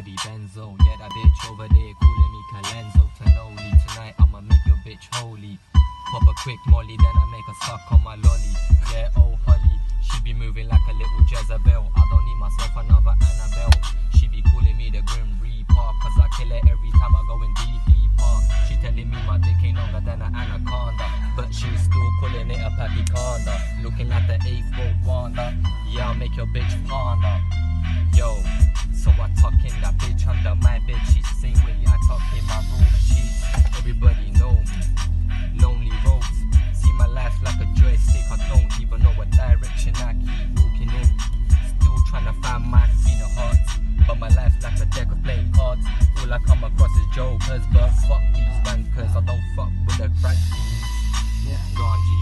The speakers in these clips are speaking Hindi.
body benzo. Yeah, that bitch over there calling me Calenzo. Cannoli, tonight I'ma make your bitch holy. Pop a quick molly, then I make her suck on my lolly. Yeah, oh Holly, she be moving like a little Jezebel. I don't need myself another Annabelle. She be calling me the Grim Reaper, cause I kill it every time I go in deeper. She telling me my dick ain't longer than an anaconda, but she's still calling it a papicanda. Looking like the 8th road Wanda. Yeah, I'll make your bitch ponder. Yo, so I tuck in that bitch under my bed sheets. Same way I tuck in my room sheets. Everybody know me. Lonely roads, see my life like a joystick. I don't even know what direction I keep walking in. Still trying to find my inner heart, but my life like a deck of playing cards. All I come across is jokers, but fuck these rankers. I don't fuck with the crack teams. Yeah, Ganji.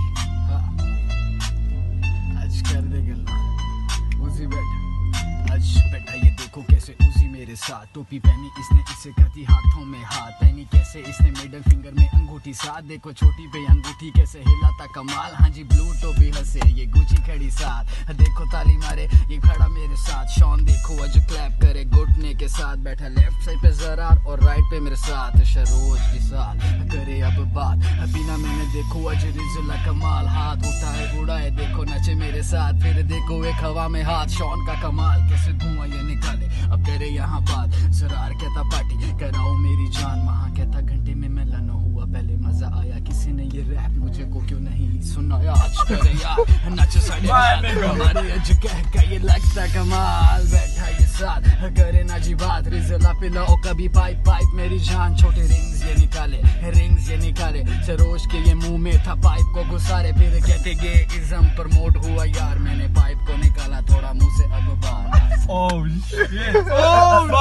आज कर दे गल्ला उसी बैठा आज बैठा ये देखो कैसे उसी मेरे साथ टोपी पहनी इसने इसे करती हाथों में हाथ पहनी कैसे इसने मिडल फिंगर में अंगूठी साथ देखो छोटी पे अंगूठी कैसे हिलाता कमाल हाँ जी ब्लू टोपी हंसे ये गुची खड़ी साथ देखो ताली मारे ये खड़ा मेरे साथ शॉन देखो आज क्लैप करे घुटने के साथ बैठा लेफ्ट साइड पे जरार और राइट पे मेरे साथ शरोज के साथ करे अब बात बिना मैंने देखो आज रिजुला कमाल हाथ उठाए उड़ाए देखो नचे मेरे साथ फिर देखो एक हवा में हाथ शॉन का कमाल कैसे धुआं ये निकाले अब करे यहाँ बात जरार कहता पार्टी कराओ मेरी जान वहाँ कहता घंटे में मैं लनो हुआ पहले मजा आया किसी ने ये रैप मुझे को क्यों नहीं सुनाया आज करे यार नच साढ़े हमारे आज कह ये लगता कमाल बैठा ये साथ करे ना जी बात रिजला पिलाओ कभी पाइप पाइप मेरी जान छोटे रिंग्स ये निकाले सरोज के ये मुंह में था पाइप को घुसारे फिर कहते गे इज्म प्रमोट हुआ यार मैंने पाइप को निकाला थोड़ा मुंह से अब बाहर Oh shit! Oh